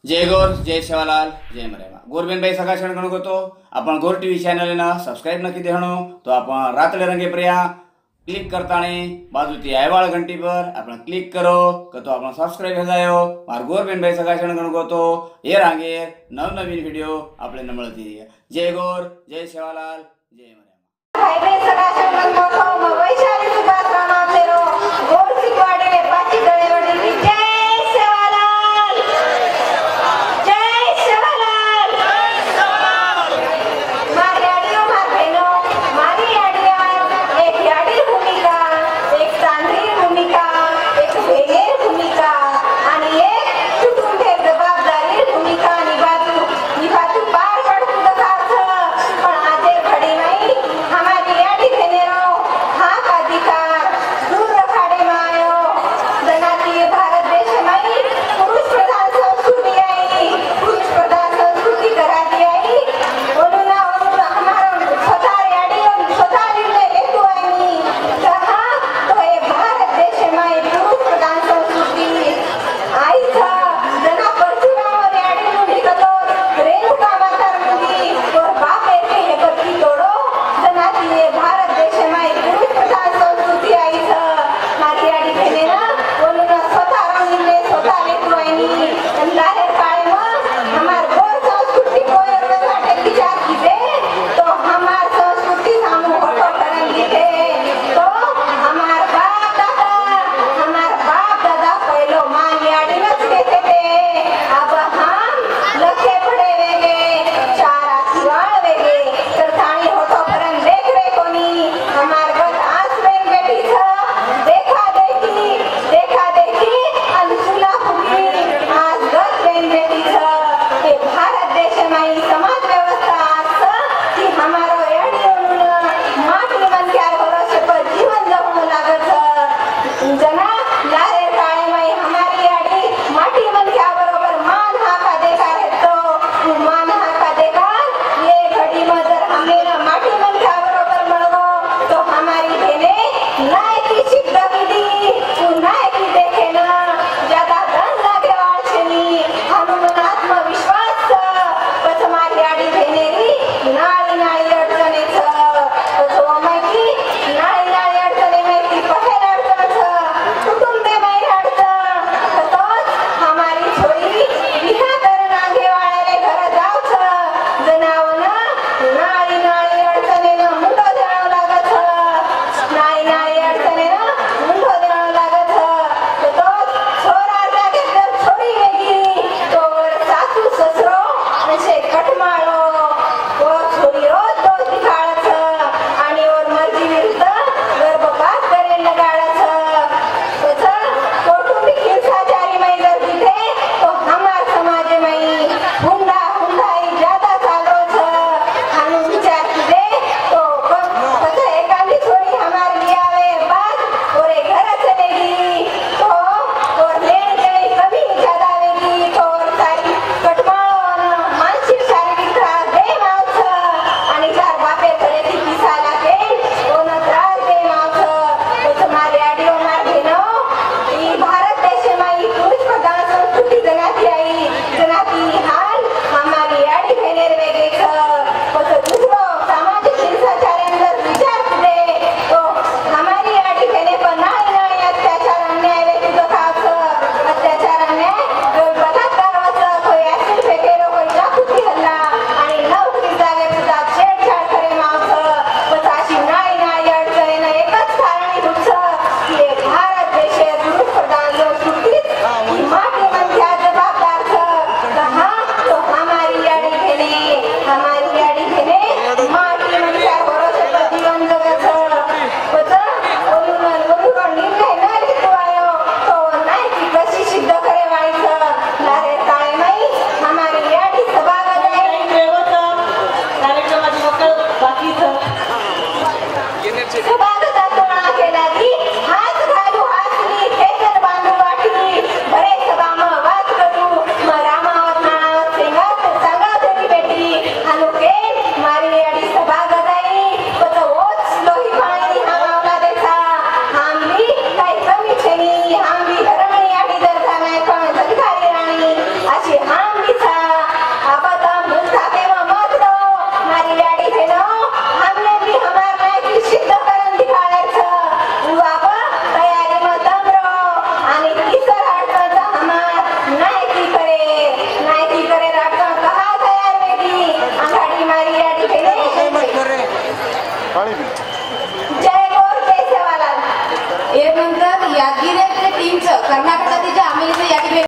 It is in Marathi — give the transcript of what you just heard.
जय गौर जय सेवालाल जय मरेमा गोरबेन भाई सका क्षण गणो तो अपन गोर टीवी चैनल ना सब्सक्राइब नक्की देहणो तो अपन रातले रंगे पर्या क्लिक करताने बाजू थी आयवाळ घंटी पर अपन क्लिक करो तो अपन सब्सक्राइब हो जायो मार गोरबेन भाई सका क्षण गणो तो ये रांगे नवनवीन वीडियो आपले न મળતી जय गौर जय सेवालाल जय मरेमा भाई भाई सका क्षण गणो तो वैशाली सुभाष राणा तेरो गोर सिकवाडे ने पाची गळे वडी जय सेवालाल जय सेवालाल मारी आडियो मार बहनो मारी आडिया एक याडी भूमिका एक तांत्रिक भूमिका एक वेगेर भूमिका आणि एक कुटुंब जबाबदारी भूमिका निभातू पार पडतू दखाच पण आजे घडी नाही हमारी याडी घेनेरो हा कधी जय बोल केशवालाल. यानंतर यादगिरी टीमचं कर्नाटकातील जे आम्ही यादी